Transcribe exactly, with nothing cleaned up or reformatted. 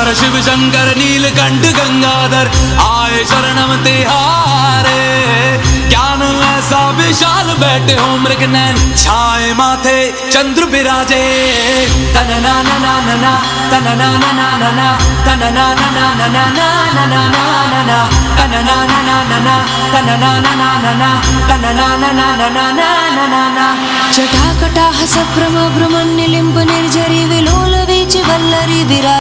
हर शिव शंकर नीलकंठ गंगाधर आए शरणम तिहारे। ज्ञान ऐसा विशाल बैठे हो मृग नैन छाए माथे चंद्र बिराजे। तन ना ना ना ना ना तन ना ना ना ना ना तन ना ना ना ना ना ना ना ना ना ना तन ना ना ना ना ना तन ना ना ना ना ना तन ना ना ना ना ना ना ना ना। जटाकटाह सभ्रम भ्रमन् निलिम्ब निर्झरि विलोल वीचि वल्लरी विरा